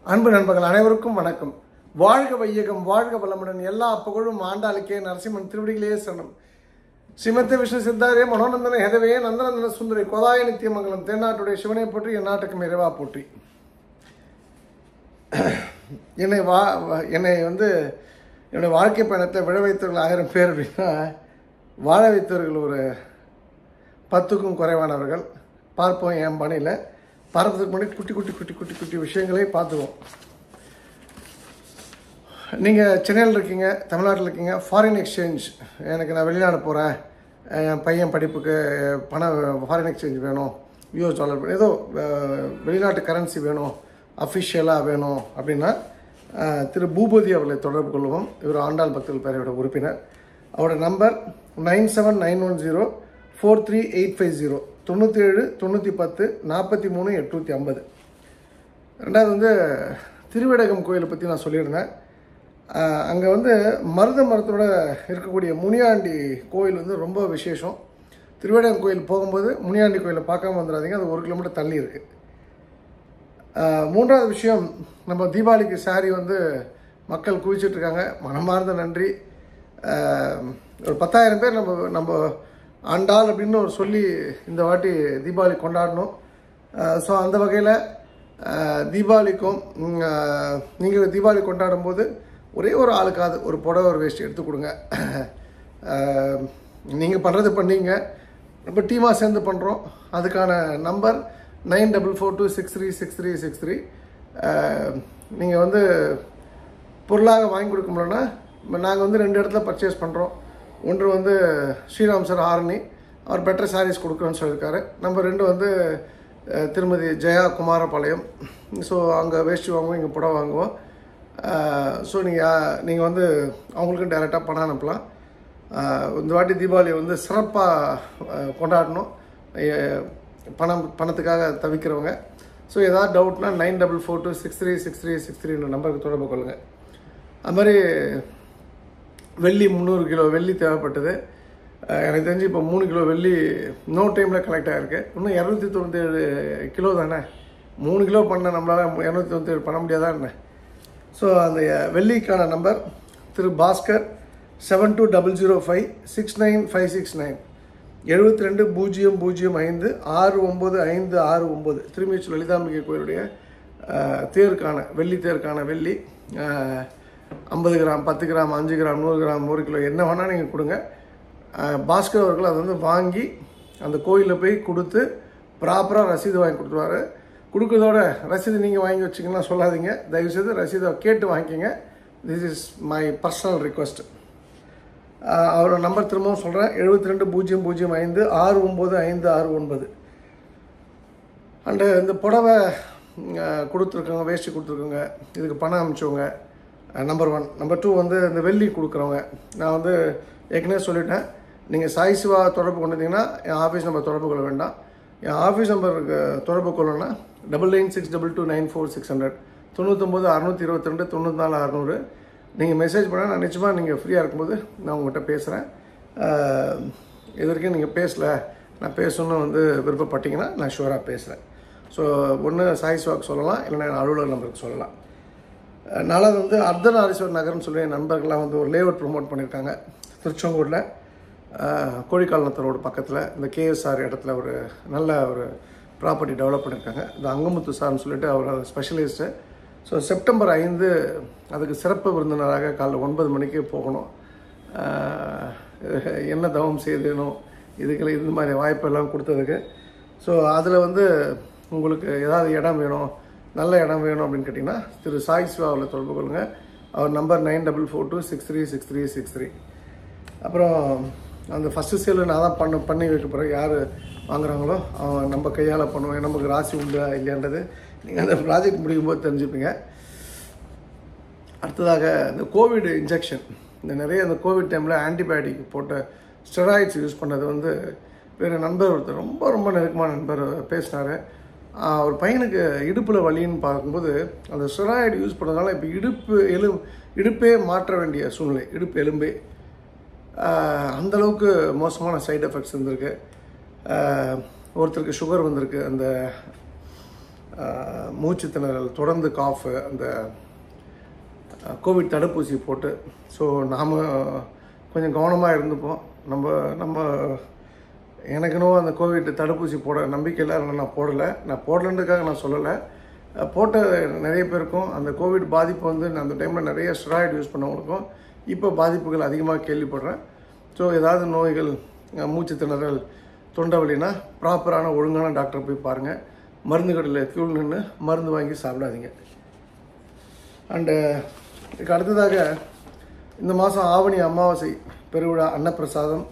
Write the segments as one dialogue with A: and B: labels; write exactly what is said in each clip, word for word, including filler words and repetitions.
A: அன்பு நண்பர்கள் அனைவருக்கும் வணக்கம். வாழ்க வையகம், வாழ்க வளமுடன். எல்லா புகழும் ஆண்டாளுக்கே. நரசிம்மன் திருவடிகளே சரணம். ஸ்ரீமத்த விஷ்ணு சித்தாரே மனோநந்தன ஹெதவே நந்தநந்தன சுந்தரி கோதாய நித்தியமங்கலம் தென்னாட்டுடைய சிவனை போற்றி என் நாட்டுக்கும் இறைவா போற்றி. என்னை வா என்னை வந்து என்னுடைய வாழ்க்கை பயணத்தை விழ வைத்தவர்கள் ஆயிரம் பேர் அப்படின்னா வாழ வைத்தவர்கள் ஒரு பத்துக்கும் குறைவானவர்கள். பார்ப்போம் என் பணியில். பார்ப்பதுக்கு முன்னாடி குட்டி குட்டி குட்டி குட்டி குட்டி விஷயங்களே பார்த்துக்குவோம். நீங்கள் சென்னையில் இருக்கீங்க, தமிழ்நாட்டில் இருக்கீங்க, ஃபாரின் எக்ஸ்சேஞ்ச் எனக்கு நான் வெளிநாடு போகிறேன், என் பையன் படிப்புக்கு பணம் ஃபாரின் எக்ஸ்சேஞ்ச் வேணும், யூஎஸ் டாலர் ஏதோ வெளிநாட்டு கரன்சி வேணும், அஃபிஷியலாக வேணும் அப்படின்னா திரு பூபதி அவர்களை தொடர்பு கொள்வோம். இவர் ஆண்டாள் பக்தர்கள் பேரையோட உறுப்பினர். அவரோட number nine seven nine one zero four three eight five zero தொண்ணூற்றி ஏழு தொண்ணூற்றி பத்து நாற்பத்தி மூணு எட்நூற்றி ஐம்பது. ரெண்டாவது வந்து திருவேடகம் கோயிலை பற்றி நான் சொல்லியிருந்தேன். அங்கே வந்து மருத மரத்தோட இருக்கக்கூடிய முனியாண்டி கோயில் வந்து ரொம்ப விசேஷம். திருவேடகம் கோயில் போகும்போது முனியாண்டி கோயிலை பார்க்காம வந்துடாதீங்க, அது ஒரு கிலோமீட்டர் தள்ளி இருக்குது. மூன்றாவது விஷயம், நம்ம தீபாவளிக்கு சாரி வந்து மக்கள் குவிச்சிட்ருக்காங்க. மனமார்ந்த நன்றி. ஒரு பத்தாயிரம் பேர் நம்ம நம்ம ஆண்டாள் அப்படின்னு ஒரு சொல்லி இந்த வாட்டி தீபாவளி கொண்டாடணும். ஸோ அந்த வகையில் தீபாவளிக்கும் நீங்கள் தீபாவளி கொண்டாடும் போது ஒரே ஒரு ஆளுக்காவது ஒரு புடவை ஒரு வேஷ்டி எடுத்து கொடுங்க. நீங்கள் பண்ணுறது பண்ணீங்க, இப்போ டீமாக சேர்ந்து பண்ணுறோம். அதுக்கான number nine double four two six three six three six three. நீங்கள் வந்து பொருளாக வாங்கி கொடுக்க முடியலன்னா நாங்கள் வந்து ரெண்டு இடத்துல பர்ச்சேஸ் பண்ணுறோம். ஒன்று வந்து ஸ்ரீராம் சார் ஆரணி, அவர் பெட்டர் சாரீஸ் கொடுக்குறோன்னு சொல்லியிருக்காரு. நம்பர் ரெண்டு வந்து திருமதி ஜெயா குமாரபாளையம். ஸோ அங்கே வேஷ்டி வாங்குவோம், இங்கே புடவை வாங்குவோம். ஸோ நீங்கள் நீங்கள் வந்து அவங்களுக்கும் டைரெக்டாக பணம் அனுப்பலாம். இந்த வாட்டி தீபாவளி வந்து சிறப்பாக கொண்டாடணும். பணம் பணத்துக்காக தவிக்கிறவங்க. ஸோ ஏதாவது டவுட்னா nine double four two six three six three six த்ரீன்ற நம்பருக்கு தொடர்பு கொள்ளுங்கள். அது மாதிரி வெள்ளி முந்நூறு கிலோ வெள்ளி தேவைப்பட்டது. எனக்கு தெரிஞ்சு இப்போ மூணு கிலோ வெள்ளி நோ டைமில் கலெக்ட் ஆகிருக்கு. இன்னும் இரநூத்தி தொண்ணூற்றி ஏழு கிலோ தானே, மூணு கிலோ பண்ண நம்மளால் இரநூத்தி தொண்ணூற்றி ஏழு பண்ண முடியாதா என்ன? ஸோ அந்த வெள்ளிக்கான நம்பர் திரு Bhaskar seven two double zero five six nine five six nine எழுபத்தி ரெண்டு பூஜ்ஜியம் பூஜ்ஜியம் ஐந்து ஆறு ஒம்பது ஐந்து ஆறு ஒம்பது. திருமிச்சூர் லலிதாம்பிகை கோயிலுடைய தேருக்கான வெள்ளி தேருக்கான வெள்ளி ஐம்பது கிராம் பத்து கிராம் அஞ்சு கிராம் நூறு கிராம் ஒரு கிலோ என்ன வேணால் நீங்கள் கொடுங்க. பாஸ்கர் அவர்கள் அதை வந்து வாங்கி அந்த கோயிலில் போய் கொடுத்து ப்ராப்பராக ரசீது வாங்கி கொடுத்துருவாரு. கொடுக்குறதோட ரசீது நீங்கள் வாங்கி வச்சிங்கன்னா சொல்லாதீங்க, தயவுசெய்து ரசீதை கேட்டு வாங்கிக்கிங்க. This is my personal request. அவரோட நம்பர் திரும்பவும் சொல்கிறேன், எழுபத்தி ரெண்டு பூஜ்ஜியம் பூஜ்ஜியம் ஐந்து ஆறு ஒம்பது ஐந்து ஆறு ஒன்பது. அண்டு இந்த புடவை கொடுத்துருக்கோங்க, வேஷ்டி கொடுத்துருக்கோங்க, இதுக்கு பணம் அனுப்பிச்சவங்க நம்பர் ஒன். நம்பர் டூ வந்து இந்த வெள்ளி கொடுக்குறவங்க. நான் வந்து ஏற்கனவே சொல்லிட்டேன், நீங்கள் சாய் சிவா தொடர்பு கொண்டிருந்தீங்கன்னா என் ஆஃபீஸ் நம்பர் தொடர்பு கொள்ள வேண்டாம். என் ஆஃபீஸ் நம்பருக்கு தொடர்பு கொள்ளணும்னா double nine six double two nine four six hundred தொண்ணூற்றொம்பது அறுநூற்றி இருபத்தி ரெண்டு தொண்ணூற்றி நாலு அறுநூறு. நீங்கள் மெசேஜ் பண்ணால் நான் நிச்சயமாக நீங்கள் ஃப்ரீயாக இருக்கும்போது நான் உங்கள்கிட்ட பேசுகிறேன். இது வரைக்கும் நீங்கள் பேசலை, நான் பேசணுன்னு வந்து விருப்பப்பட்டீங்கன்னா நான் ஷுவராக பேசுகிறேன். ஸோ ஒன்று சாய் சிவாக்கு சொல்லலாம், இல்லைன்னா என் அலுவலர் நம்பருக்கு சொல்லலாம். நாலாவது வந்து அர்த்தநாரீஸ்வரர் நகர்னு சொல்லி என் நண்பர்கள்லாம் வந்து ஒரு லேஅவுட் ப்ரொமோட் பண்ணியிருக்காங்க திருச்செங்கோடில், கோழிக்காலனத்து ரோடு பக்கத்தில் இந்த கேஎஸ்ஆர் இடத்துல ஒரு நல்ல ஒரு ப்ராப்பர்ட்டி டெவலப் பண்ணியிருக்காங்க. இந்த அங்கமுத்து சார்னு சொல்லிட்டு அவர் ஸ்பெஷலிஸ்ட்டு. ஸோ செப்டம்பர் ஐந்து அதுக்கு சிறப்பு விருந்தினராக காலைல ஒன்பது மணிக்கு போகணும். என்ன தவம் செய்யணும் இதுக்கெல்லாம் இந்த மாதிரி வாய்ப்பெல்லாம் கொடுத்ததுக்கு. ஸோ அதில் வந்து உங்களுக்கு ஏதாவது இடம் வேணும், நல்ல இடம் வேணும் அப்படின்னு கேட்டிங்கன்னா திரு சாய் சிவாவில் தொடர்பு கொள்ளுங்கள். அவர் number nine double four two six three six three six three. அப்புறம் அந்த ஃபஸ்ட்டு சேலு நான் தான் பண்ண பண்ணி வைக்க போகிறேன். யார் வாங்குறாங்களோ அவன் நம்ம கையால் பண்ணுவேன். நமக்கு ராசி உண்டா இல்லையான்றது நீங்கள் அந்த ப்ராஜெக்ட் முடிக்கும் போது தெரிஞ்சுப்பீங்க. அடுத்ததாக இந்த கோவிட் இன்ஜெக்ஷன், இந்த நிறைய இந்த கோவிட் டைமில் ஆன்டிபயோட்டிக் போட்ட ஸ்டெராய்ட்ஸ் யூஸ் பண்ணது வந்து வேறு நண்பர் ஒருத்தர் ரொம்ப ரொம்ப நெருக்கமான நண்பர் பேசினார். ஒரு பையனுக்கு இடுப்பில் வலின்னு பார்க்கும்போது அந்த ஸ்டெராய்டு யூஸ் பண்ணுறதுனால இப்போ இடுப்பு எலும் இடுப்பே மாற்ற வேண்டிய சூழ்நிலை, இடுப்பு எலும்பே அந்தளவுக்கு மோசமான சைடு எஃபெக்ட்ஸ் இருந்திருக்கு. ஒருத்தருக்கு சுகர் வந்திருக்கு. அந்த மூச்சு திணறல், தொடர்ந்து காஃபு, அந்த கோவிட் தடுப்பூசி போட்டு. ஸோ நாம் கொஞ்சம் கவனமாக இருந்துப்போம். நம்ம நம்ம எனக்குனோ அந்த கோவிட் தடுப்பூசி போட நம்பிக்கை இல்லை, நான் போடலை. நான் போடலன்றதுக்காக நான் சொல்லலை. போட்ட நிறைய பேருக்கும் அந்த கோவிட் பாதிப்பு வந்து அந்த டைமில் நிறைய ஸ்டெராய்டு யூஸ் பண்ணவங்களுக்கும் இப்போ பாதிப்புகள் அதிகமாக கேள்விப்படுறேன். ஸோ ஏதாவது நோய்கள், மூச்சு திணறல், தொண்டை வலினா ப்ராப்பரான ஒழுங்கான டாக்டரை போய் பாருங்கள். மருந்து கடையில் க்யூவில் நின்று மருந்து வாங்கி சாப்பிடாதீங்க. அண்டு இதுக்கு அடுத்ததாக இந்த மாதம் ஆவணி அமாவாசை பெருவிழா அன்னப்பிரசாதம்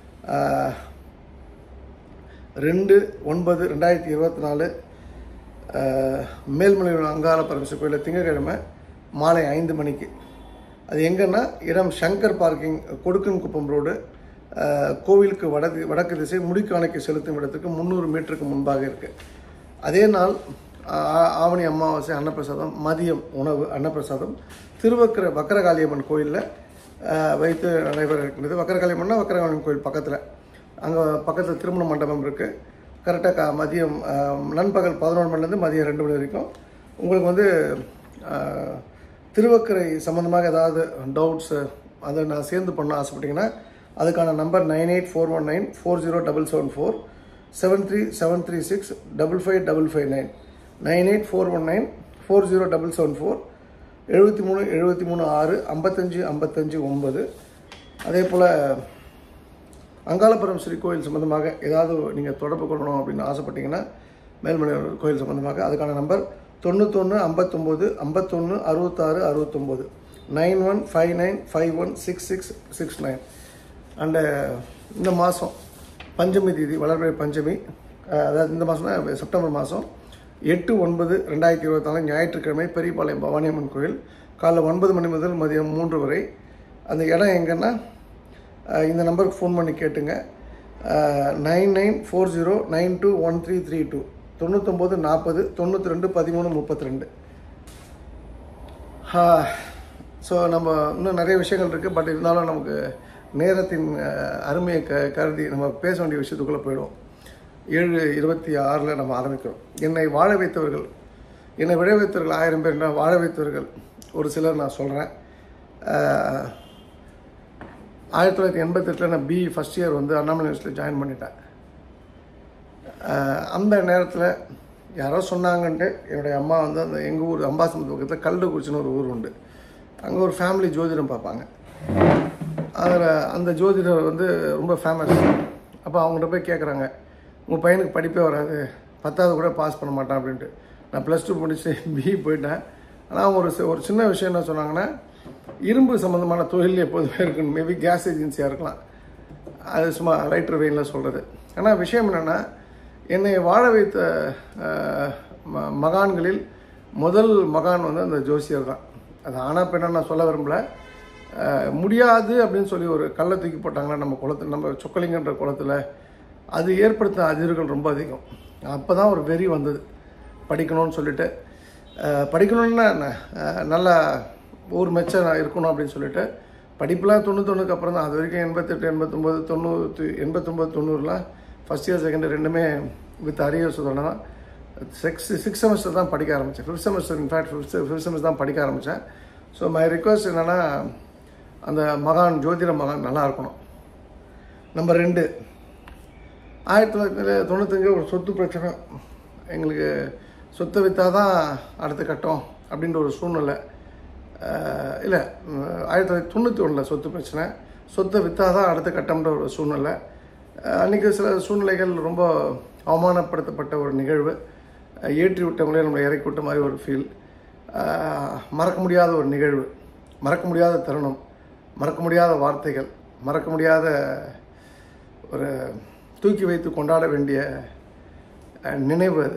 A: ரெண்டு ஒன்பது ரெண்டாயிரத்தி இருபத்தி நாலு மேல்மலையூர் அங்காள பரமேஸ்வரி கோயிலில் திங்கட்கிழமை மாலை ஐந்து மணிக்கு. அது எங்கன்னா இடம் சங்கர் பார்க்கிங், கொடுக்கன் குப்பம் ரோடு, கோவிலுக்கு வடக்கு வடக்கு திசை முடிக்காணிக்கை செலுத்தும் இடத்துக்கு முந்நூறு மீட்டருக்கு முன்பாக இருக்குது. அதே நாள் ஆவணி அமாவாசை அன்னப்பிரசாதம் மதியம் உணவு அன்னப்பிரசாதம் திருவக்கர வக்கரகாளியம்மன் கோயிலில் வைத்து நடைபெற இருக்கின்றது. வக்கரகாளியம்மன்னா வக்கரகாளியம்மன் கோயில் பக்கத்தில், அங்கே பக்கத்தில் திருமண மண்டபம் இருக்குது. கரெக்டாக க மதியம் நண்பகல் பதினொன்று மணிலேருந்து மதியம் ரெண்டு மணி வரைக்கும். உங்களுக்கு வந்து திருவக்கரை சம்மந்தமாக ஏதாவது டவுட்ஸு அதை நான் சேர்ந்து பண்ண ஆசைப்பட்டீங்கன்னா அதுக்கான number nine eight four one nine four zero double seven four seven three seven three six double five double five nine nine eight four one nine four zero double seven four எழுபத்தி மூணு எழுபத்தி மூணு ஆறு ஐம்பத்தஞ்சு ஐம்பத்தஞ்சு ஒம்பது. அதே போல் அங்காள பரமேஸ்வரி கோயில் சம்மந்தமாக ஏதாவது நீங்கள் தொடர்பு கொள்ளணும் அப்படின்னு ஆசைப்பட்டீங்கன்னா மேல்மலையூர் கோயில் சம்மந்தமாக அதுக்கான நம்பர் தொண்ணூத்தொன்று ஐம்பத்தொம்போது ஐம்பத்தொன்று அறுபத்தாறு அறுபத்தொம்போது nine one five nine five one six six six nine. And இந்த மாதம் பஞ்சமி தேதி வளர்பிறை பஞ்சமி, அதாவது இந்த மாதம்னா செப்டம்பர் மாதம் எட்டு ஒன்பது ரெண்டாயிரத்தி இருபத்தி நாலு ஞாயிற்றுக்கிழமை பெரியபாளையம் பவானியம்மன் கோயில் காலைல ஒன்பது மணி முதல் மதியம் மூன்று வரை. அந்த இடம் எங்கன்னா இந்த நம்பருக்கு ஃபோன் பண்ணி கேட்டுங்க. Nine nine four zero nine two one three three two தொண்ணூத்தொம்பது நாற்பது தொண்ணூற்றி ரெண்டு பதிமூணு முப்பத்தி ரெண்டு. ஸோ நம்ம இன்னும் நிறைய விஷயங்கள் இருக்குது. பட் இருந்தாலும் நமக்கு நேரத்தின் அருமையை க கருதி நம்ம பேச வேண்டிய விஷயத்துக்குள்ளே போயிடுவோம். ஏழு இருபத்தி ஆறில் நம்ம ஆரம்பிக்கிறோம். என்னை வாழ வைத்தவர்கள், என்னை விழ வைத்தவர்கள் ஆயிரம் பேர், நான் வாழ வைத்தவர்கள் ஒரு சிலர் நான் சொல்கிறேன். ஆயிரத்தி தொள்ளாயிரத்தி எண்பத்தெட்டில் நான் பிஇ ஃபஸ்ட் இயர் வந்து அண்ணாமலை யூனிவர்சிட்டியில் ஜாயின் பண்ணிட்டேன். அந்த நேரத்தில் யாரோ சொன்னாங்கன்ட்டு என்னுடைய அம்மா வந்து அந்த எங்கள் ஊர் அம்பாசமுத்து பக்கத்தில் கல்லுக்குறிச்சின்னு ஒரு ஊர் உண்டு. அங்கே ஒரு ஃபேமிலி ஜோதிடம் பார்ப்பாங்க. அதில் அந்த ஜோதிடர் வந்து ரொம்ப ஃபேமஸ். அப்போ அவங்கள்ட்ட போய் கேட்குறாங்க, உங்கள் பையனுக்கு படிப்பே வராது, பத்தாவது கூட பாஸ் பண்ண மாட்டான் அப்படின்ட்டு. நான் ப்ளஸ் டூ முடிச்சு பிஇ போயிட்டேன். ஆனால் அவங்க ஒரு ஒரு சின்ன விஷயம் என்ன சொன்னாங்கன்னா, இரும்பு சம்மந்தமான தொழில் எப்போதுமே இருக்குன்னு. மேபி கேஸ் ஏஜென்சியாக இருக்கலாம், அது சும்மா ரைட்டர் வெயினில் சொல்கிறது. ஆனால் விஷயம் என்னென்னா, என்னை வாழ வைத்த மகான்களில் முதல் மகான் வந்து அந்த ஜோசியர் தான். அது ஆனால் பெண்ணா நான் சொல்ல விரும்பல. முடியாது அப்படின்னு சொல்லி ஒரு கல்லை தூக்கி போட்டாங்கன்னா நம்ம குளத்தில், நம்ம சொக்கலிங்கன்ற குளத்தில், அது ஏற்படுத்த அதிர்வுகள் ரொம்ப அதிகம். அப்போ தான் ஒரு வெறி வந்தது படிக்கணும்னு சொல்லிட்டு. படிக்கணும்னா என்ன, நல்லா ஊர் மெச்சம் இருக்கணும் அப்படின்னு சொல்லிட்டு படிப்புலாம் தொண்ணூத்தொன்னுக்கு அப்புறம் தான். அது வரைக்கும் எண்பத்தெட்டு எண்பத்தொம்போது தொண்ணூற்றி எண்பத்தொம்போது தொண்ணூறுலாம் ஃபஸ்ட் இயர் செகண்ட் இயர் ரெண்டுமே வித் அரியர்ஸ் தான். சிக்ஸ் சிக்ஸ் செமஸ்டர் தான் படிக்க ஆரம்பித்தேன். Fifth semester in fact fifth fifth semester தான் படிக்க ஆரம்பித்தேன். ஸோ மை ரிக்வஸ்ட் என்னென்னா, அந்த மகான் ஜோதிட மகான் நல்லா இருக்கணும். நம்பர் ரெண்டு, ஆயிரத்தி தொள்ளாயிரத்தி தொண்ணூத்தஞ்சு ஒரு சொத்து பிரச்சனை. எங்களுக்கு சொத்தை விற்றா தான் அடுத்த கட்டம் அப்படின்ற ஒரு சூழ்நிலை. இல்லை, ஆயிரத்தி தொள்ளாயிரத்தி தொண்ணூற்றி ஒன்றில் சொத்து பிரச்சனை. சொத்தை விற்றா தான் அடுத்த கட்டம்ன்ற ஒரு சூழ்நிலை. அன்றைக்கி சில சூழ்நிலைகள் ரொம்ப அவமானப்படுத்தப்பட்ட ஒரு நிகழ்வு. ஏற்றி விட்டவங்களே நம்மளை இறக்கி விட்ட மாதிரி ஒரு ஃபீல். மறக்க முடியாத ஒரு நிகழ்வு, மறக்க முடியாத தருணம், மறக்க முடியாத வார்த்தைகள், மறக்க முடியாத ஒரு தூக்கி வைத்து கொண்டாட வேண்டிய நினைவு அது.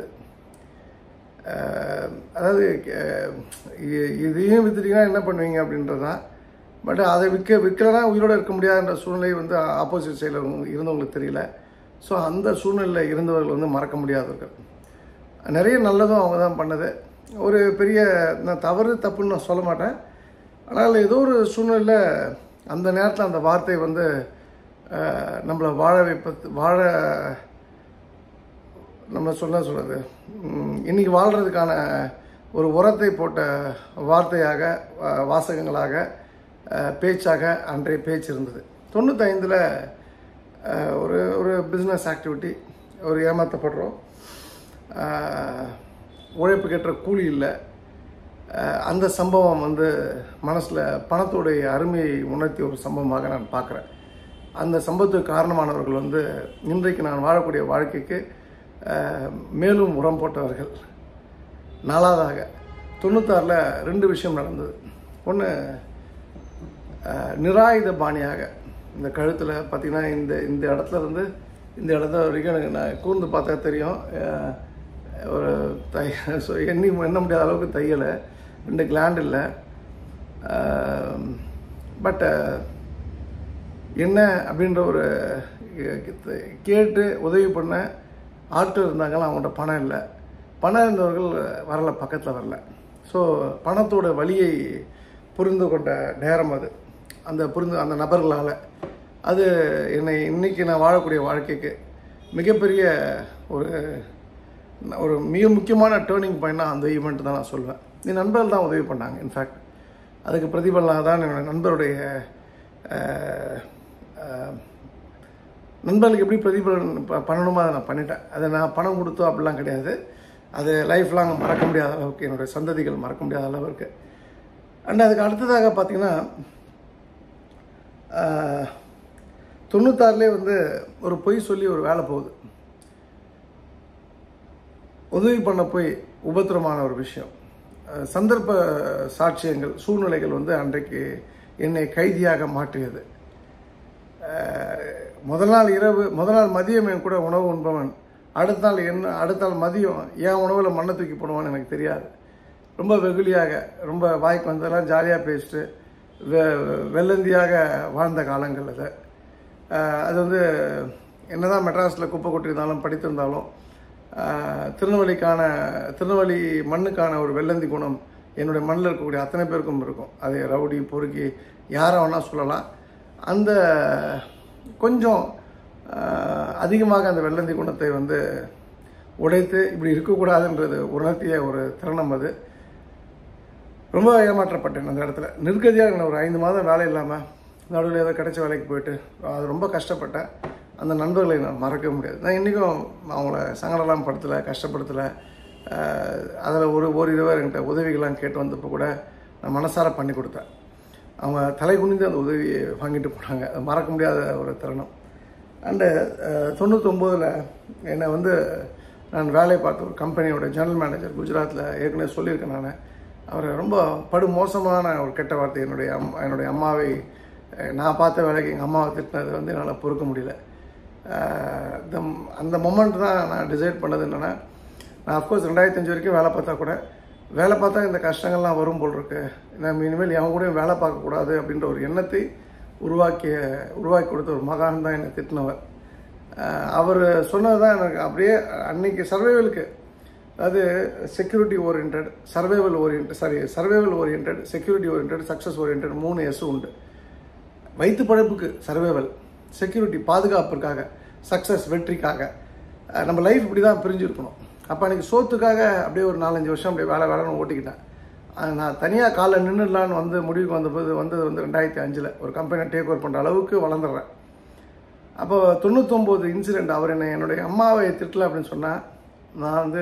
A: அதாவது இதையும் விற்றுட்டீங்கன்னா என்ன பண்ணுவீங்க அப்படின்றதான். பட் அதை விற்க விற்கலைன்னா உயிரோடு இருக்க முடியாதுன்ற சூழ்நிலை வந்து ஆப்போசிட் சைடில் இருந்தவங்களுக்கு தெரியல. ஸோ அந்த சூழ்நிலையில் இருந்தவர்கள் வந்து மறக்க முடியாதவர்கள். நிறைய நல்லதும் அவங்க தான் பண்ணது. ஒரு பெரிய நான் தவறு தப்புன்னு நான் சொல்ல மாட்டேன். ஆனால் ஏதோ ஒரு சூழ்நிலையில் அந்த நேரத்தில் அந்த வார்த்தை வந்து நம்மளை வாழ வைப்பது, வாழ நம்ம சொல்ல சொல்கிறது இன்றைக்கி வாழ்கிறதுக்கான ஒரு உரத்தை போட்ட வார்த்தையாக வாசகங்களாக பேச்சாக அன்றைய பேச்சு இருந்தது. தொண்ணூத்தைந்தில் ஒரு ஒரு பிஸ்னஸ் ஆக்டிவிட்டி, ஒரு ஏமாற்றப்படுறோம், உழைப்புக்கேற்ற கூலி இல்லை. அந்த சம்பவம் வந்து மனசில் பணத்தோடைய அருமையை உணர்த்திய ஒரு சம்பவமாக நான் பார்க்குறேன். அந்த சம்பவத்துக்கு காரணமானவர்கள் வந்து இன்றைக்கு நான் வாழக்கூடிய வாழ்க்கைக்கு மேலும் உரம் போட்டவர்கள். நாலாவதாக தொண்ணூத்தாறில் ரெண்டு விஷயம் நடந்தது. ஒன்று, நிராயுத பாணியாக இந்த கழுத்தில் பார்த்திங்கன்னா இந்த இந்த இடத்துல இருந்து இந்த இடத்துல வரைக்கும் எனக்கு நான் கூர்ந்து பார்த்தா தெரியும், ஒரு தை ஸோ எண்ணி எண்ண முடியாத அளவுக்கு தையலை, ரெண்டு கிளாண்ட் இல்லை. பட் என்ன அப்படின்ற ஒரு கேட்டு உதவி பண்ண ஆட்கள் இருந்தாங்கன்னா அவங்கள்ட்ட பணம் இல்லை. பணம் இருந்தவர்கள் வரல, பக்கத்தில் வரல. ஸோ பணத்தோட வலியை புரிந்து கொண்ட நேரம் அது, அந்த புரிந்து அந்த நபர்களால். அது என்னை இன்றைக்கி நான் வாழக்கூடிய வாழ்க்கைக்கு மிகப்பெரிய ஒரு ஒரு மிக முக்கியமான டேர்னிங் பாயிண்ட்னா அந்த ஈவெண்ட் தான் நான் சொல்லுவேன். என் நண்பர்கள் தான் உதவி பண்ணாங்க. இன்ஃபேக்ட் அதுக்கு பிரதிபலனாக தான் என்னோடய நண்பருடைய நண்பர்களுக்கு எப்படி பிரதிபலன் பண்ணணுமோ அதை நான் பண்ணிட்டேன். அதை நான் பணம் கொடுத்தோம் அப்படிலாம் கிடையாது. அது லைஃப் லாங் மறக்க முடியாத அளவுக்கு, என்னுடைய சந்ததிகள் மறக்க முடியாத அளவுக்கு. அண்ட் அதுக்கு அடுத்ததாக பார்த்திங்கன்னா தொண்ணூத்தாறுலேயே வந்து ஒரு பொய் சொல்லி ஒரு வேலை போகுது. உதவி பண்ண போய் உபத்திரமான ஒரு விஷயம், சந்தர்ப்ப சாட்சியங்கள், சூழ்நிலைகள் வந்து அன்றைக்கு என்னை கைதியாக மாற்றியது. முதல் நாள் இரவு, முதல் நாள் மதியம் என் கூட உணவு உண்பவன், அடுத்த நாள் என்ன அடுத்த நாள் மதியம் என் உணவில் மண்ணை தூக்கி போடுவான்னு எனக்கு தெரியாது. ரொம்ப வெகுளியாக, ரொம்ப வாய்க்கு வந்ததெல்லாம் ஜாலியாக பேசிட்டு வெ வெள்ளந்தியாக வாழ்ந்த காலங்கள் அது. அது வந்து என்ன தான் மெட்ராஸில் குப்பை கொட்டியிருந்தாலும் படித்திருந்தாலும் திருநெல்வேலிக்கான திருநெல்வேலி மண்ணுக்கான ஒரு வெள்ளந்தி குணம் என்னுடைய மண்ணில் இருக்கக்கூடிய அத்தனை பேருக்கும் இருக்கும். அது ரவுடி பொறுக்கி யாரை வேணால் சொல்லலாம். அந்த கொஞ்சம் அதிகமாக அந்த வெள்ளந்தி குணத்தை வந்து உடைத்து இப்படி இருக்கக்கூடாதுன்றது உணர்த்திய ஒரு தருணம் அது. ரொம்ப ஏமாற்றப்பட்டேன் அந்த இடத்துல. நிர்கதியாக ஒரு ஐந்து மாதம் வேலை இல்லாமல் நடுவில் ஏதோ கிடைச்ச வேலைக்கு போயிட்டு அது ரொம்ப கஷ்டப்பட்டேன். அந்த நண்பர்களை நான் மறக்க முடியாது. நான் இன்றைக்கும் அவங்கள சங்கடம்லாம் படுத்தலை, கஷ்டப்படுத்தலை. அதில் ஒரு ஒரு இருவர் என்கிட்ட உதவிகள்லாம் கேட்டு வந்தப்போ கூட நான் மனசார பண்ணி கொடுத்தேன். அவங்க தலை குனிந்து அந்த உதவியை வாங்கிட்டு போனாங்க. அது மறக்க முடியாத ஒரு தருணம். அண்டு தொண்ணூத்தொம்போதில் என்னை வந்து நான் வேலை பார்த்த ஒரு கம்பெனியோட ஜெனரல் மேனேஜர், குஜராத்தில் ஏற்கனவே சொல்லியிருக்கேன் நான். அவர் ரொம்ப படு மோசமான ஒரு கெட்ட வார்த்தை, என்னுடைய அம் என்னுடைய அம்மாவை, நான் பார்த்த வேலைக்கு எங்கள் அம்மாவை திட்டினது வந்து என்னால் பொறுக்க முடியல. அந்த மொமெண்ட் தான் நான் டிசைட் பண்ணது என்னென்னா, நான் அஃப்கோர்ஸ் ரெண்டாயிரத்தி அஞ்சு வரைக்கும் வேலை பார்த்தா கூட வேலை பார்த்தா இந்த கஷ்டங்கள்லாம் வரும் போல் இருக்கு, நம்ம இனிமேல் என் கூடயும் வேலை பார்க்கக்கூடாது அப்படின்ற ஒரு எண்ணத்தை உருவாக்கிய உருவாக்கி கொடுத்த ஒரு மகான் தான் என்னை திட்டினவர். அவர் சொன்னது தான் எனக்கு அப்படியே அன்னைக்கு சர்வைவலுக்கு, அதாவது security orient, survival orient sorry survival orient, security orient, success orient, மூணு எஸ் உண்டு. வயிற்று பழப்புக்கு சர்வைவல், செக்யூரிட்டி பாதுகாப்பிற்காக, சக்ஸஸ் வெற்றிக்காக. நம்ம லைஃப் இப்படி தான் பிரிஞ்சுருக்கணும். அப்போ அன்றைக்கி சோத்துக்காக அப்படியே ஒரு நாலஞ்சு வருஷம் அப்படியே வேலை வேலைன்னு ஓட்டிக்கிட்டேன். நான் தனியாக காலைல நின்றுடலான்னு வந்து முடிவுக்கு வந்தபோது வந்தது வந்து ரெண்டாயிரத்தி அஞ்சில் ஒரு கம்பெனியை டேக் ஓவர் பண்ணுற அளவுக்கு வளர்ந்துடுறேன். அப்போ தொண்ணூத்தொம்பது இன்சிடெண்ட், அவர் என்னை என்னுடைய அம்மாவை திட்டலை அப்படின்னு சொன்னால் நான் வந்து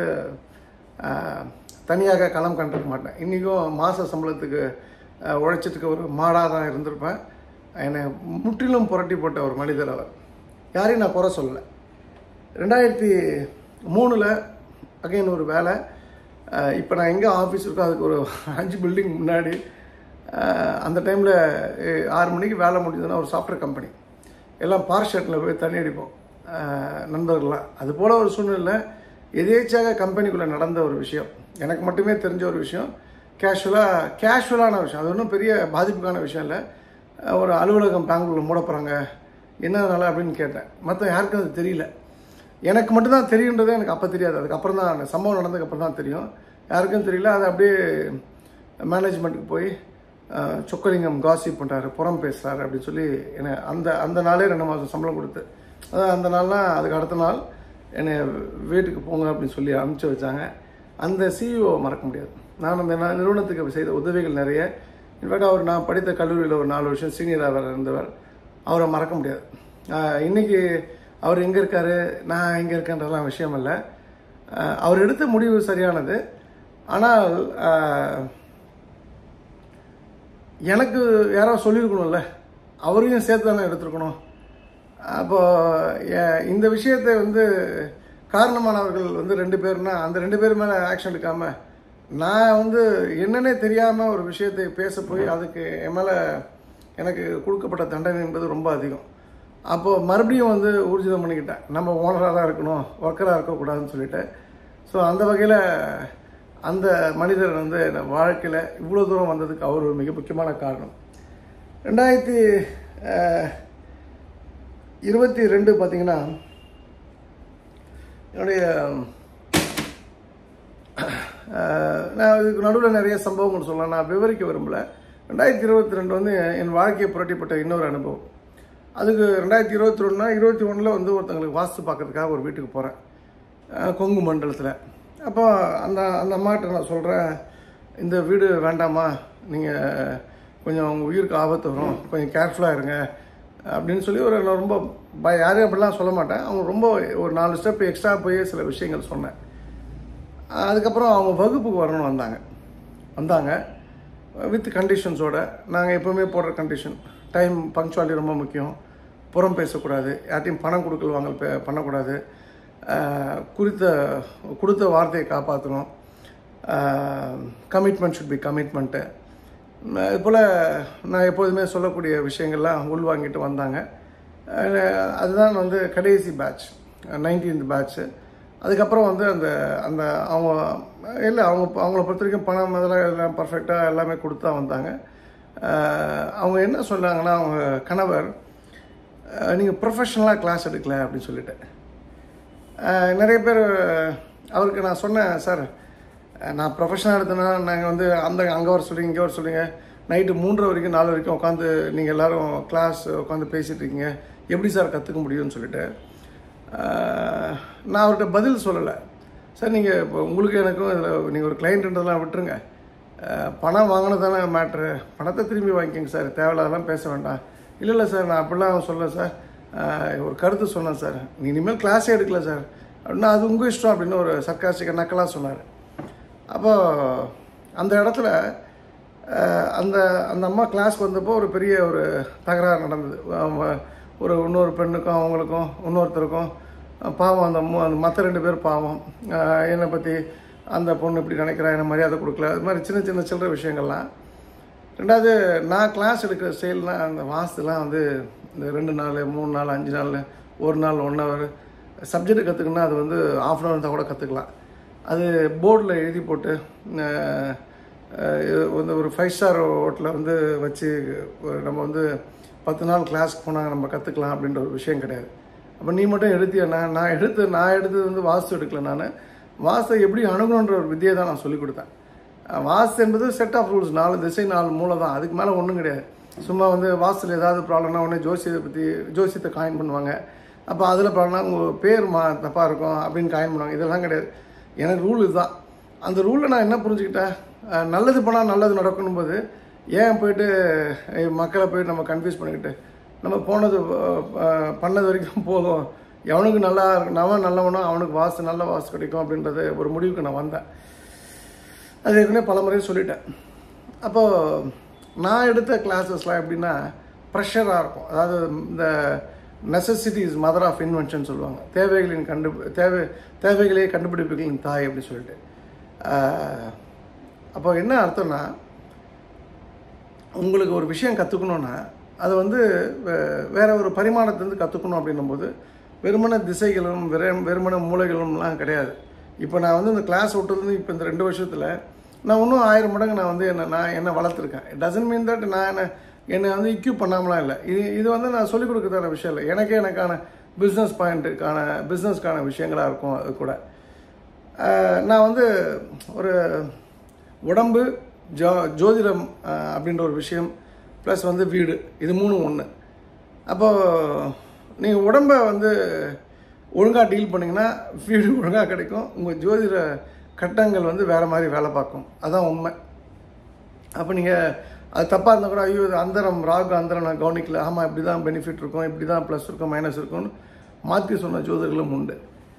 A: தனியாக களம் கண்டிருக்க மாட்டேன். இன்றைக்கும் மாத சம்பளத்துக்கு உழைச்சிட்டு ஒரு மாடாக தான் இருந்திருப்பேன். என்னை முற்றிலும் புரட்டி போட்ட ஒரு மனிதர் அவர். யாரையும் நான் குறை சொல்லலை. ரெண்டாயிரத்தி மூணில் அகைன் ஒரு வேலை. இப்போ நான் எங்கே ஆஃபீஸ் இருக்கோ அதுக்கு ஒரு அஞ்சு பில்டிங் முன்னாடி, அந்த டைமில் ஆறு மணிக்கு வேலை முடிஞ்சதுன்னா ஒரு சாஃப்ட்வேர் கம்பெனி, எல்லாம் பார் ஷர்ட்டில் போய் தண்ணி அடிப்போம் நண்பர்கள்லாம். அது போல் ஒரு சூழ்நிலை எதேச்சாக கம்பெனிக்குள்ளே நடந்த ஒரு விஷயம், எனக்கு மட்டுமே தெரிஞ்ச ஒரு விஷயம், கேஷுவலாக கேஷுவலான விஷயம். அது ஒன்றும் பெரிய பாதிப்புக்கான விஷயம் இல்லை. ஒரு அலுவலகம் பெங்களூரில் மூட போகிறாங்க, என்னதுனால அப்படின்னு கேட்டேன். மற்ற யாருக்கும் அது தெரியல, எனக்கு மட்டும்தான் தெரியுன்றதே எனக்கு அப்போ தெரியாது. அதுக்கப்புறம் தான் அந்த சம்பவம் நடந்ததுக்கப்புறம் தான் தெரியும். யாருக்கும் தெரியல. அது அப்படியே மேனேஜ்மெண்ட்டுக்கு போய் சொக்கலிங்கம் காசிப் பண்ணுறாரு, புறம் பேசுகிறாரு அப்படின்னு சொல்லி என்ன அந்த அந்த நாளே ரெண்டு மாதம் சம்பளம் கொடுத்து, அதான் அந்த நாள்லாம் அதுக்கு அடுத்த நாள் என்னை வீட்டுக்கு போங்க அப்படின்னு சொல்லி அனுப்பிச்சி வச்சாங்க. அந்த சிஇஓ மறக்க முடியாது. நான் அந்த நிறுவனத்துக்கு செய்த உதவிகள் நிறைய. இன்ஃபேக்ட் அவர் நான் படித்த கல்லூரியில் ஒரு நாலு வருஷம் சீனியராக இருந்தவர். அவரை மறக்க முடியாது. இன்றைக்கி அவர் எங்கே இருக்கார், நான் எங்கே இருக்கேன்றதெல்லாம் விஷயம் இல்லை. அவர் எடுத்த முடிவு சரியானது. ஆனால் எனக்கு யாரோ சொல்லியிருக்கணும்ல, அவரையும் சேர்த்து தானே எடுத்துருக்கணும். அப்போ இந்த விஷயத்தை வந்து காரணமானவர்கள் வந்து ரெண்டு பேர்னா அந்த ரெண்டு பேர் மேலே ஆக்ஷன் எடுக்காமல் நான் வந்து என்னன்னே தெரியாமல் ஒரு விஷயத்தை பேச போய் அதுக்கு என் மேலே எனக்கு கொடுக்கப்பட்ட தண்டனை என்பது ரொம்ப அதிகம். அப்போது மறுபடியும் வந்து ஊர்ஜிதம் பண்ணிக்கிட்டேன், நம்ம ஓனராக தான் இருக்கணும், ஒர்க்கராக இருக்கக்கூடாதுன்னு சொல்லிட்டு. ஸோ அந்த வகையில் அந்த மனிதர் வந்து என் வாழ்க்கையில் இவ்வளோ தூரம் வந்ததுக்கு அவர் ஒரு மிக முக்கியமான காரணம். ரெண்டாயிரத்தி இருபத்தி ரெண்டு பார்த்திங்கன்னா என்னுடைய நான் இதுக்கு நடுவில் நிறைய சம்பவங்கள் சொல்லலாம், நான் விவரிக்க விரும்பலை. ரெண்டாயிரத்தி இருபத்தி ரெண்டு வந்து என் வாழ்க்கையை புரட்டிப்பட்ட இன்னொரு அனுபவம். அதுக்கு ரெண்டாயிரத்தி இருபத்தி ஒன்றுனா இருபத்தி ஒன்றில் வந்து ஒருத்தங்களுக்கு வாஸ்து பார்க்கறதுக்காக ஒரு வீட்டுக்கு போகிறேன், கொங்கு மண்டலத்தில். அப்போ அந்த அந்த அம்மாட்ட நான் சொல்கிறேன், இந்த வீடு வேண்டாமா, நீங்கள் கொஞ்சம் உங்கள் உயிருக்கு ஆபத்து வரும், கொஞ்சம் கேர்ஃபுல்லாக இருங்க அப்படின்னு சொல்லி ஒரு ரொம்ப பய யாரையும் அப்படிலாம் சொல்ல மாட்டேன். அவங்க ரொம்ப ஒரு நாலு ஸ்டெப் எக்ஸ்ட்ரா போய் சில விஷயங்கள் சொன்னேன். அதுக்கப்புறம் அவங்க வகுப்புக்கு வரணும்னு வந்தாங்க வந்தாங்க வித் கண்டிஷன்ஸோடு. நாங்கள் எப்போவுமே போடுற கண்டிஷன், டைம் பங்க்சுவாலிட்டி ரொம்ப முக்கியம், புறம் பேசக்கூடாது, யார்ட்டையும் பணம் கொடுக்கல் வாங்கல் பே பண்ணக்கூடாது, குறித்த கொடுத்த வார்த்தையை காப்பாற்றணும், கமிட்மெண்ட் ஷுட் பி கமிட்மெண்ட்டு. இது போல் நான் எப்போதுமே சொல்லக்கூடிய விஷயங்கள்லாம் உள்வாங்கிட்டு வந்தாங்க. அதுதான் வந்து கடைசி பேட்ச், நைன்டீன்த் பேட்ச்சு. அதுக்கப்புறம் வந்து அந்த அந்த அவங்க இல்லை அவங்க அவங்கள பொறுத்த வரைக்கும் பணம் அதெல்லாம் எல்லாம் பர்ஃபெக்டாக எல்லாமே கொடுத்தா வந்தாங்க. அவங்க என்ன சொன்னாங்கன்னா, அவங்க கணவர் நீங்கள் ப்ரொஃபஷ்னலாக கிளாஸ் எடுக்கல அப்படின்னு சொல்லிட்டு. நிறைய பேர் அவருக்கு நான் சொன்னேன், சார் நான் ப்ரொஃபஷனலாக எடுத்தேன்னா நாங்கள் வந்து அந்த அங்கே வர சொல்லுங்க இங்கே வர சொல்லுங்க, நைட்டு மூன்றரை வரைக்கும் நாலு வரைக்கும் உட்காந்து நீங்கள் எல்லோரும் கிளாஸ் உட்காந்து பேசிகிட்டு இருக்கீங்க, எப்படி சார் கற்றுக்க முடியும்னு சொல்லிட்டு. நான் அவர்கிட்ட பதில் சொல்லலை. சார் நீங்கள் இப்போ உங்களுக்கு எனக்கும் இதில் நீங்கள் ஒரு கிளைண்ட்டுன்றதெல்லாம் விட்டுருங்க, பணம் வாங்கினதானே மேட்ரு, பணத்தை திரும்பி வாங்கிக்கோங்க சார், தேவையில்லாதெல்லாம் பேச வேண்டாம். இல்லை இல்லை சார் நான் அப்படிலாம் சொல்ல சார், ஒரு கருத்து சொன்னேன் சார், நீ இனிமேல் கிளாஸே எடுக்கல சார் அப்படின்னா அது உங்கள் இஷ்டம் அப்படின்னு ஒரு சர்க்காஸ்டிக்காக நக்கலாக சொன்னார். அப்போது அந்த இடத்துல அந்த அந்த அம்மா கிளாஸ்க்கு வந்தப்போ ஒரு பெரிய ஒரு தகராறு நடந்தது. ஒரு இன்னொரு பெண்ணுக்கும் அவங்களுக்கும் இன்னொருத்தருக்கும் பாவம், அந்த அந்த மற்ற ரெண்டு பேர் பாவம், என்னை பற்றி அந்த பொண்ணு இப்படி நினைக்கிறா, என்ன மரியாதை கொடுக்கல, அது மாதிரி சின்ன சின்ன சில்லற விஷயங்கள்லாம். ரெண்டாவது நான் கிளாஸ் எடுக்கிற ஸ்டைல்லாம் அந்த வாஸ்துலாம் வந்து இந்த ரெண்டு நாள் மூணு நாள் அஞ்சு நாள் ஒரு நாள் ஒன் ஹவர் சப்ஜெக்ட் கற்றுக்கணுன்னா அது வந்து ஆஃப் அன் ஹவர் தான் கூட கற்றுக்கலாம். அது போர்டில் எழுதி போட்டு வந்து ஒரு ஃபைவ் ஸ்டார் ஹோட்டலில் வந்து வச்சு நம்ம வந்து பத்து நாள் கிளாஸ்க்கு போனால் நம்ம கற்றுக்கலாம் அப்படின்ற ஒரு விஷயம் கிடையாது. அப்போ நீ மட்டும் எடுத்தியண்ணா, நான் எடுத்து நான் எடுத்தது வந்து வாஸ்து எடுக்கல, நான் வாஸ்தை எப்படி அணுகணுன்ற ஒரு வித்தியை தான் நான் சொல்லிக் கொடுத்தேன். வாஸ்து என்பது செட் ஆஃப் ரூல்ஸ், நாலு திசை நாலு மூளை தான், அதுக்கு மேலே ஒன்றும் கிடையாது. சும்மா வந்து வாஸ்துல ஏதாவது ப்ராப்ளம்னா உடனே ஜோசியத்தை பற்றி ஜோசியத்தை காயின் பண்ணுவாங்க. அப்போ அதில் ப்ராப்ளம்னா உங்கள் பேர் மா தப்பாக இருக்கும் அப்படின்னு காயின் பண்ணுவாங்க. இதெல்லாம் கிடையாது. எனக்கு ரூல் இதுதான். அந்த ரூலில் நான் என்ன புரிஞ்சுக்கிட்டேன், நல்லது பண்ணால் நல்லது நடக்கணும் போது ஏன் போய்ட்டு மக்களை போய் நம்ம கன்ஃபியூஸ் பண்ணிக்கிட்டு, நம்ம போனது பண்ணது வரைக்கும் போதும், எவனுக்கு நல்லா நவன் நல்லவனோ அவனுக்கு வாஸ்து நல்ல வாஸ்து கிடைக்கும் அப்படின்றது ஒரு முடிவுக்கு நான் வந்தேன். அது ஏற்கனவே பல முறையும் சொல்லிட்டேன். அப்போது நான் எடுத்த கிளாஸஸ்லாம் எப்படின்னா ப்ரெஷராக இருக்கும். அதாவது இந்த necessity is mother of invention சொல்லுவாங்க, தேவைகளின் கண்டு தேவை தேவைகளே கண்டுபிடிப்புகளின் தாய் அப்படின்னு சொல்லிட்டு. அப்போ என்ன அர்த்தம்னா, உங்களுக்கு ஒரு விஷயம் கற்றுக்கணுன்னா அது வந்து வேற ஒரு பரிமாணத்துலேருந்து கற்றுக்கணும் அப்படின்னும் போது வெறுமன திசைகளும் வெற வெறுமன மூளைகளும்லாம் கிடையாது. இப்போ நான் வந்து இந்த கிளாஸ் விட்டதுலேருந்து இப்போ இந்த ரெண்டு வருஷத்தில் நான் இன்னும் ஆயிரம் மடங்கு நான் வந்து என்ன நான் என்ன வளர்த்துருக்கேன். இட் டசன்ட் மீன் தட் நான் என்ன என்னை வந்து இக்யூப் பண்ணாமலாம் இல்லை. இது இது வந்து நான் சொல்லிக் கொடுக்குறதான விஷயம் இல்லை, எனக்கே எனக்கான பிஸ்னஸ் பாயிண்ட்டுக்கான பிஸ்னஸ்க்கான விஷயங்களாக இருக்கும். அது கூட நான் வந்து ஒரு உடம்பு ஜோ ஜோதிடம் அப்படின்ற ஒரு விஷயம் ப்ளஸ் வந்து வீடு, இது மூணும் ஒன்று. அப்போது நீங்கள் உடம்பை வந்து ஒழுங்காக டீல் பண்ணிங்கன்னா வீடு ஒழுங்காக கிடைக்கும். உங்கள் ஜோதிட கட்டங்கள் வந்து வேறு மாதிரி வேலை பார்க்கும். அதுதான் உண்மை. அப்போ நீங்கள் அது தப்பாக இருந்தால் கூட ஐயோ இது அந்தரம் ராகு அந்தரம் நான் கவனிக்கல, ஆமாம் இப்படி தான் பெனிஃபிட் இருக்கும், இப்படி தான் ப்ளஸ் இருக்கும் மைனஸ் இருக்கும்னு மாற்றி சொன்ன ஜோதிடர்களும் உண்டு.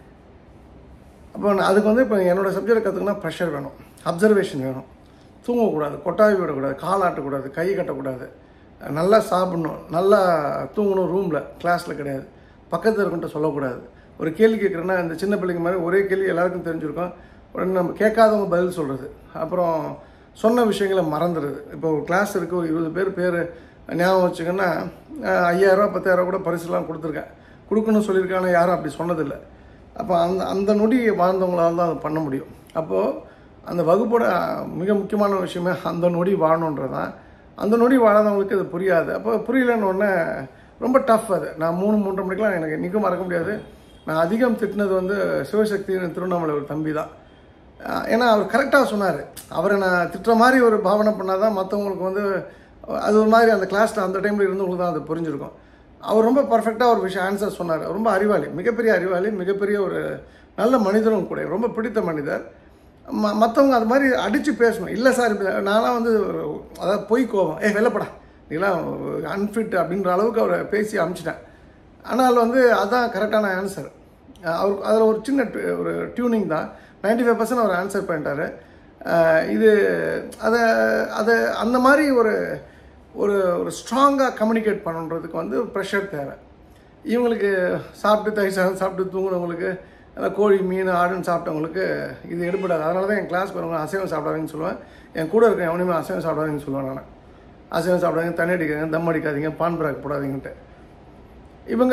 A: அப்போ அதுக்கு வந்து இப்போ என்னோடய சப்ஜெக்ட் கற்றுக்கினா ப்ரெஷர் வேணும், அப்சர்வேஷன் வேணும், தூங்கக்கூடாது, கொட்டாவி விடக்கூடாது, கால் ஆட்டக்கூடாது, கை கட்டக்கூடாது, நல்லா சாப்பிடணும், நல்லா தூங்கணும், ரூமில் கிளாஸில் கிடையாது, பக்கத்தில் இருக்குன்ட்டு சொல்லக்கூடாது. ஒரு கேள்வி கேட்குறேன்னா இந்த சின்ன பிள்ளைங்க மாதிரி ஒரே கேள்வி எல்லாருக்கும் தெரிஞ்சிருக்கும், உடனே நம்ம கேட்காதவங்க பதில் சொல்கிறது, அப்புறம் சொன்ன விஷயங்களை மறந்துடுது. இப்போ ஒரு கிளாஸ் இருக்குது, ஒரு இருபது பேர் பேர் ஞாபகம் வச்சுக்கன்னா ஐயாயிரரூவா பத்தாயிரரூவா கூட பரிசுலாம் கொடுத்துருக்கேன், கொடுக்கணும்னு சொல்லியிருக்காங்க, யாரும் அப்படி சொன்னதில்லை. அப்போ அந்த அந்த நொடி வாழ்ந்தவங்களால் தான் அதை பண்ண முடியும். அப்போது அந்த வகுப்போட மிக முக்கியமான விஷயமே அந்த நொடி வாழணுன்றது தான். அந்த நொடி வாழாதவங்களுக்கு அது புரியாது. அப்போ புரியலன்னு ஒன்று ரொம்ப டஃப். அது நான் மூணு மூன்றரை மணிக்கெலாம் எனக்கு இன்றைக்கும் மறக்க முடியாது. நான் அதிகம் திட்டினது வந்து சிவசக்தியின் திருவண்ணாமலை ஒரு தம்பி தான். ஏன்னா அவர் கரெக்டாக சொன்னார். அவரை நான் திட்டுற மாதிரி ஒரு பாவனை பண்ணால் தான் மற்றவங்களுக்கு வந்து அது ஒரு மாதிரி அந்த கிளாஸில் அந்த டைமில் இருந்தவங்களுக்கு தான் அது புரிஞ்சிருக்கும். அவர் ரொம்ப பர்ஃபெக்டாக ஒரு விஷயம் ஆன்சர் சொன்னார். ரொம்ப அறிவாளி, மிகப்பெரிய அறிவாளி, மிகப்பெரிய ஒரு நல்ல மனிதரும் கூட, ரொம்ப பிடித்த மனிதர். ம மற்றவங்க அது மாதிரி அடித்து பேசணும். இல்லை சார் இப்படி நான்லாம் வந்து அதாவது பொய் கோபம், ஏ வெளிலப்படா நீலாம் அன்ஃபிட் அப்படின்ற அளவுக்கு அவரை பேசி அனுப்பிச்சிட்டேன். ஆனால் வந்து அதுதான் கரெக்டான ஆன்சர். அவருக்கு அதில் ஒரு சின்ன ஒரு டியூனிங் தான். நைன்டி ஃபைவ் பர்சன்ட் அவர் ஆன்சர் பண்ணிட்டார். இது அதை அதை அந்த மாதிரி ஒரு ஒரு ஒரு ஸ்ட்ராங்காக கம்யூனிகேட் பண்ணுன்றதுக்கு வந்து ப்ரெஷர் தேவை. இவங்களுக்கு சாப்பிட்டு தயிர் சாதம் சாப்பிட்டு தூங்குறவங்களுக்கு, கோழி மீன் ஆடுன்னு சாப்பிட்டவங்களுக்கு இது எடுபடாது. அதனால தான் என் கிளாஸ்க்கு வரவங்க அசைவம் சாப்பிடாதீங்கன்னு சொல்லுவேன். என் கூட இருக்க எவனையுமே அசைவம் சாப்பிடாதீங்கன்னு சொல்லுவேன். நான் அசைவம் சாப்பிடாதீங்க, தண்ணி அடிக்காதீங்க, தம் அடிக்காதீங்க, பான் பிராக் போடாதீங்கன்ட்டு. இவங்க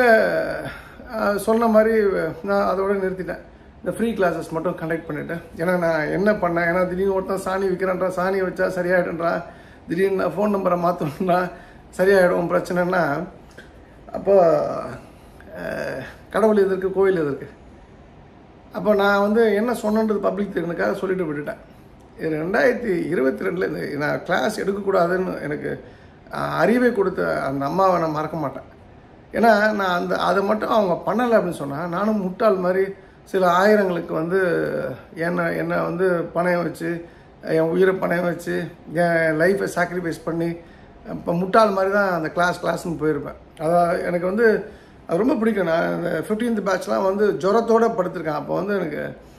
A: சொன்ன மாதிரி நான் அதோடு நிறுத்திட்டேன். இந்த ஃப்ரீ கிளாஸஸ் மட்டும் கண்டக்ட் பண்ணிவிட்டேன். ஏன்னா நான் என்ன பண்ணேன், ஏன்னா திடீர்னு ஒருத்தன் சாணி விற்கிறேன்றா, சாணியை வச்சா சரியாயிடுன்றா, திடீர்னு நான் ஃபோன் நம்பரை மாற்றணுன்னா சரியாயிடும் பிரச்சனைன்னா, அப்போ கடவுள் எதற்கு, கோவில் எதற்கு? அப்போ நான் வந்து என்ன சொன்னன்றது பப்ளிக் தெரியுதுக்காக சொல்லிட்டு விட்டுட்டேன். இது ரெண்டாயிரத்தி இருபத்தி ரெண்டில் இந்த நான் கிளாஸ் எடுக்கக்கூடாதுன்னு எனக்கு அறிவை கொடுத்த அந்த அம்மாவை நான் மறக்க மாட்டேன். ஏன்னா நான் அந்த அதை மட்டும் அவங்க பண்ணலை அப்படின்னு சொன்னால், நானும் முட்டாள் மாதிரி சில ஆயிரங்களுக்கு வந்து என்னை என்னை வந்து பணம் வச்சு, என் உயிரை பணம் வச்சு, என் லைஃப்பை சாக்ரிஃபைஸ் பண்ணி இப்போ முட்டாள் மாதிரி தான் அந்த கிளாஸ் கிளாஸ்ன்னு போயிருப்பேன். அதான் எனக்கு வந்து அது ரொம்ப பிடிக்கும். நான் இந்த ஃபிஃப்டீன்த் பேட்ச்லாம் வந்து ஜுரத்தோடு படுத்திருக்கேன். அப்போ வந்து எனக்கு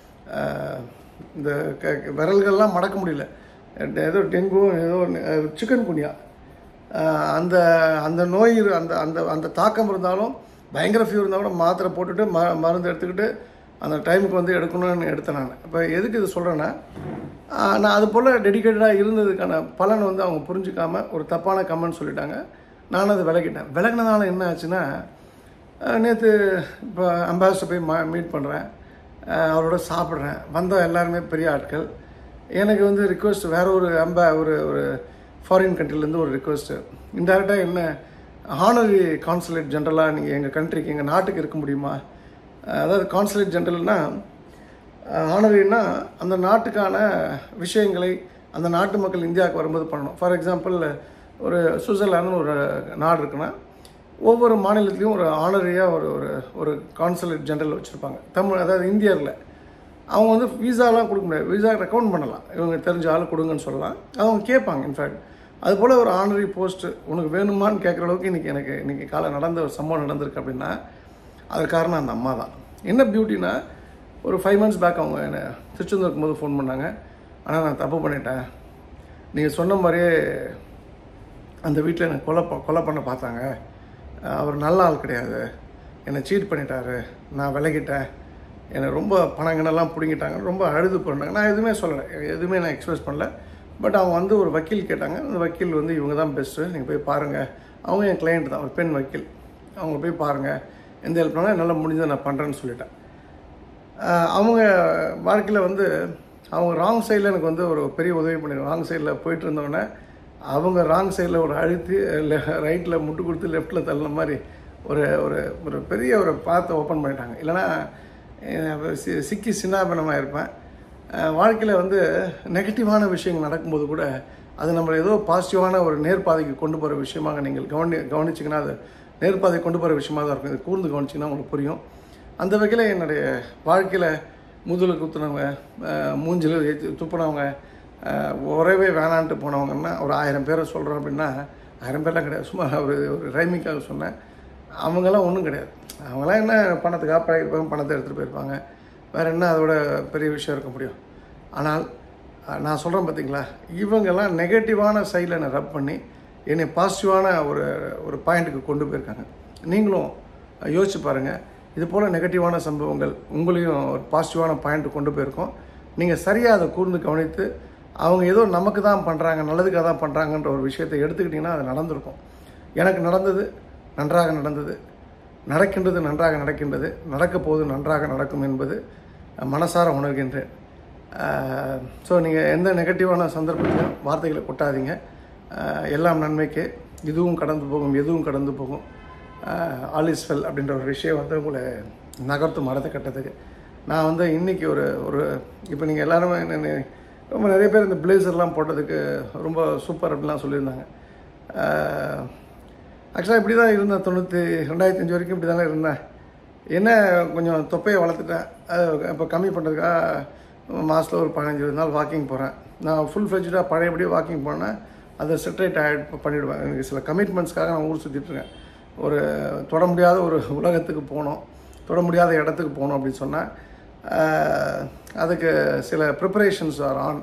A: இந்த க விரல்கள்லாம் மடக்க முடியல. ஏதோ டெங்கு, ஏதோ சிக்கன் குனியா, அந்த அந்த நோய் அந்த அந்த அந்த தாக்கம் இருந்தாலும் பயங்கர ஃபீவர் இருந்தால் கூட மாத்திரை போட்டுட்டு ம மருந்து எடுத்துக்கிட்டு அந்த டைமுக்கு வந்து எடுக்கணும்னு எடுத்தேன் நான். இப்போ எதுக்கு இது சொல்கிறேன்னா, நான் அது போல் டெடிக்கேட்டடாக இருந்ததுக்கான பலன் வந்து அவங்க புரிஞ்சிக்காமல் ஒரு தப்பான கமெண்ட் சொல்லிட்டாங்க. நானும் அதை விலகிட்டேன். விலகினதால என்ன ஆச்சுன்னா, நேற்று இப்போ அம்பாசிடர் போய் மா மீட் பண்ணுறேன், அவரோட சாப்பிட்றேன். வந்தால் எல்லாருமே பெரிய ஆட்கள். எனக்கு வந்து ரிக்வெஸ்ட் வேறு ஒரு அம்பா ஒரு ஒரு ஃபாரின் கண்ட்ரிலேருந்து ஒரு ரிக்வெஸ்ட்டு. இன்டெரக்டாக என்ன ஹானரி கான்சுலேட் ஜென்ரலாக நீங்கள் எங்கள் கண்ட்ரிக்கு, எங்கள் நாட்டுக்கு இருக்க முடியுமா? அதாவது கான்சுலேட் ஜென்ரல்னால் ஹானரின்னா அந்த நாட்டுக்கான விஷயங்களை அந்த நாட்டு மக்கள் இந்தியாவுக்கு வரும்போது பண்ணணும். ஃபார் எக்ஸாம்பிள் ஒரு சுவிட்சர்லாந்துன்னு ஒரு நாடு இருக்குன்னா, ஒவ்வொரு மாநிலத்துலேயும் ஒரு ஆனரியாக ஒரு ஒரு ஒரு கான்சுலேட் ஜென்ரல் வச்சுருப்பாங்க. தமிழ் அதாவது இந்தியாவில் அவங்க வந்து வீசாலாம் கொடுக்க முடியாது, வீசா ரெக்கமெண்ட் பண்ணலாம், இவங்க தெரிஞ்ச ஆள் கொடுங்கன்னு சொல்லலாம். அவங்க கேட்பாங்க. இன்ஃபேக்ட் அதுபோல் ஒரு ஆனரி போஸ்ட்டு உனக்கு வேணுமான்னு கேட்குற அளவுக்கு இன்றைக்கி எனக்கு இன்றைக்கி காலை நடந்த ஒரு சம்பவம் நடந்திருக்கு. அப்படின்னா அது காரணம் அந்த அம்மா தான். என்ன பியூட்டினா, ஒரு ஃபைவ் மந்த்ஸ் பேக் அவங்க என்னை திருச்செந்தூர் இருக்கும்போது ஃபோன் பண்ணாங்க. ஆனால் நான் தப்பு பண்ணிட்டேன், நீங்கள் சொன்ன மாதிரியே அந்த வீட்டில் என்னை கொலை கொலை பண்ண பார்த்தாங்க, அவர் நல்ல ஆள் கிடையாது, என்னை சீட் பண்ணிட்டாரு, நான் விலகிட்டேன், என்னை ரொம்ப பணங்கனெல்லாம் பிடிங்கிட்டாங்க, ரொம்ப அழுது போனாங்க. நான் எதுவுமே சொல்லலை, எதுவுமே நான் எக்ஸ்பிரஸ் பண்ணல. பட் அவங்க வந்து ஒரு வக்கீல் கேட்டாங்க. அந்த வக்கீல் வந்து இவங்க தான் பெஸ்ட்டு, நீங்கள் போய் பாருங்கள், அவங்க என் கிளைண்ட் தான், ஒரு பெண் வக்கீல், அவங்க போய் பாருங்கள், எந்த ஹெல்ப் பண்ணாலும் என்னால் முடிஞ்சதை நான் பண்ணுறேன்னு சொல்லிட்டேன். அவங்க வாழ்க்கையில் வந்து அவங்க ராங் சைடில் எனக்கு வந்து ஒரு பெரிய உதவி பண்ணிடுவாங்க. ராங் சைடில் போயிட்டு இருந்தோடனே அவங்க ராங் சைடில் ஒரு அழுத்தி ரைட்டில் முட்டு கொடுத்து லெஃப்ட்டில் தள்ளின மாதிரி ஒரு ஒரு ஒரு பெரிய ஒரு பாத்தை ஓப்பன் பண்ணிட்டாங்க. இல்லைனா சி சிக்கி சின்னாபினமாக இருப்பேன். வாழ்க்கையில் வந்து நெகட்டிவான விஷயங்கள் நடக்கும்போது கூட அது நம்மளை ஏதோ பாசிட்டிவான ஒரு நேர்பாதைக்கு கொண்டு போகிற விஷயமாக நீங்கள் கவனி கவனிச்சிங்கன்னா அது நேர்பாதை கொண்டு போகிற விஷயமாக தான் இருக்கும். இது கூர்ந்து கவனிச்சிங்கன்னா உங்களுக்கு புரியும். அந்த வகையில் என்னுடைய வாழ்க்கையில் முதுகில் குத்துனவங்க, மூஞ்சில் துப்புனவங்க, உறவே வேணான்ட்டு போனவங்கன்னா ஒரு ஆயிரம் பேரை சொல்கிறோம் அப்படின்னா, ஆயிரம் பேர்லாம் கிடையாது, சும்மா ஒரு ஒரு ரைமிங்காக சொன்னேன். அவங்கெல்லாம் ஒன்றும் கிடையாது. அவங்களாம் என்ன பணத்துக்காக பழகிருப்பாங்க, பணத்தை எடுத்துகிட்டு போயிருப்பாங்க, வேறு என்ன அதோட பெரிய விஷயம் இருக்க முடியும். ஆனால் நான் சொல்கிறேன் பார்த்தீங்களா, இவங்கெல்லாம் நெகட்டிவான சைடில் என்னை ரப் பண்ணி என்னை பாசிட்டிவான ஒரு ஒரு பாயிண்ட்டுக்கு கொண்டு போயிருக்காங்க. நீங்களும் யோசிச்சு பாருங்கள், இது போல் நெகட்டிவான சம்பவங்கள் உங்களையும் ஒரு பாசிட்டிவான பாயிண்ட்டு கொண்டு போயிருக்கோம். நீங்கள் சரியாக அதை கூர்ந்து கவனித்து அவங்க ஏதோ நமக்கு தான் பண்ணுறாங்க, நல்லதுக்காக தான் பண்ணுறாங்கன்ற ஒரு விஷயத்தை எடுத்துக்கிட்டிங்கன்னா அது நடந்திருக்கும். எனக்கு நடந்தது நன்றாக நடந்தது, நடக்கின்றது நன்றாக நடக்கின்றது, நடக்கப் போது நன்றாக நடக்கும் என்பது மனசார உணர்கின்றேன். ஸோ நீங்கள் எந்த நெகட்டிவான சந்தர்ப்பத்திலும் வார்த்தைகளை கொட்டாதீங்க. எல்லாம் நன்மைக்கு, இதுவும் கடந்து போகும், எதுவும் கடந்து போகும், ஆல் இஸ் வெல் அப்படின்ற ஒரு விஷயம் வந்து உங்களை நகர்த்தும் அடுத்த கட்டத்துக்கு. நான் வந்து இன்றைக்கி ஒரு ஒரு இப்போ நீங்கள் எல்லாருமே என்ன ரொம்ப நிறைய பேர் இந்த பிளேசர்லாம் போட்டதுக்கு ரொம்ப சூப்பர் அப்படின்லாம் சொல்லியிருந்தாங்க. ஆக்சுவலாக இப்படி தான் இருந்தேன், தொண்ணூற்றி ரெண்டாயிரத்தி அஞ்சு வரைக்கும் இப்படி தானே இருந்தேன். என்ன கொஞ்சம் தொப்பையை வளர்த்துட்டேன். அது இப்போ கம்மி பண்ணுறதுக்காக மாதத்தில் ஒரு பதினஞ்சு இருபது நாள் வாக்கிங் போகிறேன். நான் ஃபுல் ஃப்ளெஜ்டாக பழையபடியே வாக்கிங் போனேன், அதை செட்ரேட் ஆகிட் பண்ணிவிடுவேன். எனக்கு சில கமிட்மெண்ட்ஸ்க்காக நான் ஊர் சுற்றிட்டுருக்கேன். ஒரு தொட முடியாத ஒரு உலகத்துக்கு போகணும், தொட முடியாத இடத்துக்கு போகணும் அப்படின்னு சொன்னேன். அதுக்கு சில ப்ரிப்பரேஷன்ஸ் ஆர் ஆன்.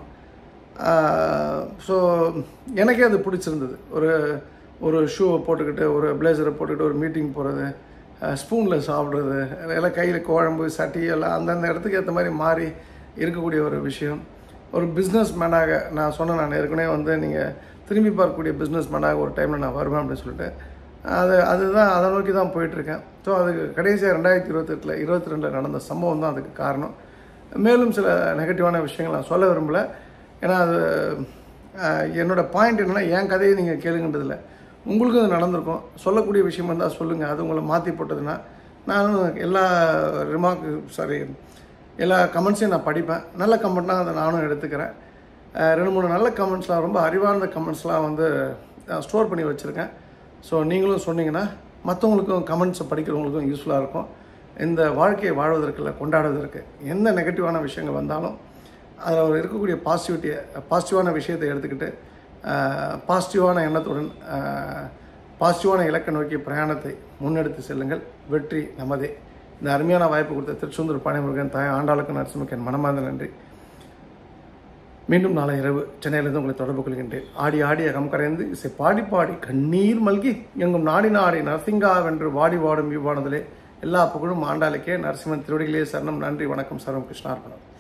A: ஸோ எனக்கே அது பிடிச்சிருந்தது. ஒரு ஒரு ஷூவை போட்டுக்கிட்டு, ஒரு பிளேசரை போட்டுக்கிட்டு ஒரு மீட்டிங் போகிறது, ஸ்பூனில் சாப்பிட்றது, எல்லாம் கையில் குழம்பு சட்டி எல்லாம் அந்தந்த இடத்துக்கு ஏற்ற மாதிரி மாறி இருக்கக்கூடிய ஒரு விஷயம். ஒரு பிஸ்னஸ் மேனாக நான் சொன்னேன், நான் ஏற்கனவே வந்து நீங்கள் திரும்பி பார்க்கக்கூடிய பிஸ்னஸ் மேனாக ஒரு டைமில் நான் வருவேன் அப்படின்னு சொல்லிட்டு அது அதுதான் அதை நோக்கி தான் போயிட்டுருக்கேன். ஸோ அதுக்கு கடைசியாக ரெண்டாயிரத்தி இருபத்தெட்டில் இருபத்தி ரெண்டில் நடந்த சம்பவம் தான் அதுக்கு காரணம். மேலும் சில நெகட்டிவான விஷயங்கள் நான் சொல்ல விரும்பலை. ஏன்னா அது என்னோடய பாயிண்ட் என்னென்னா, என் கதையை நீங்கள் கேளுங்கன்றதில்லை, உங்களுக்கும் அது நடந்திருக்கும். சொல்லக்கூடிய விஷயம் இருந்தால் சொல்லுங்கள். அது உங்களை மாற்றி போட்டதுன்னா நானும் எல்லா ரிமார்க் சாரி எல்லா கமெண்ட்ஸையும் நான் படிப்பேன். நல்ல கமெண்ட்னால் அதை நானும் எடுத்துக்கிறேன். ரெண்டு மூணு நல்ல கமெண்ட்ஸ்லாம், ரொம்ப அறிவார்ந்த கமெண்ட்ஸ்லாம் வந்து ஸ்டோர் பண்ணி வச்சுருக்கேன். ஸோ நீங்களும் சொன்னீங்கன்னா மற்றவங்களுக்கும் கமெண்ட்ஸை படிக்கிறவங்களுக்கும் யூஸ்ஃபுல்லாக இருக்கும். இந்த வாழ்க்கையை வாழ்வதற்கு இல்லை, கொண்டாடுவதற்கு. எந்த நெகட்டிவான விஷயங்கள் வந்தாலும் அதில் ஒரு இருக்கக்கூடிய பாசிட்டிவிட்டியை, பாசிட்டிவான விஷயத்தை எடுத்துக்கிட்டு பாசிட்டிவான எண்ணத்துடன் பாசிட்டிவான இலக்கை நோக்கிய பிரயாணத்தை முன்னெடுத்து செல்லுங்கள். வெற்றி நமதே. இந்த அருமையான வாய்ப்பு கொடுத்த திருச்செந்தூர் பாணிமுருகன் தாய் ஆண்டாளுக்கு நரசிம்மக்கு என் மனமார்ந்த நன்றி. மீண்டும் நாளை இரவு சென்னையிலிருந்து உங்களை தொடர்பு கொள்கின்றேன். ஆடி ஆடி அகம் கரைந்து இசை பாடி பாடி கண்ணீர் மல்கி எங்கும் நாடி நாடி நரசிங்காவென்று வாடி வாடும் இவ்வானதிலே எல்லா புகழும் ஆண்டாளுக்கே. நரசிம்மன் திருவடிகளே சரணம். நன்றி, வணக்கம். சர்வம் கிருஷ்ணார்பணம்.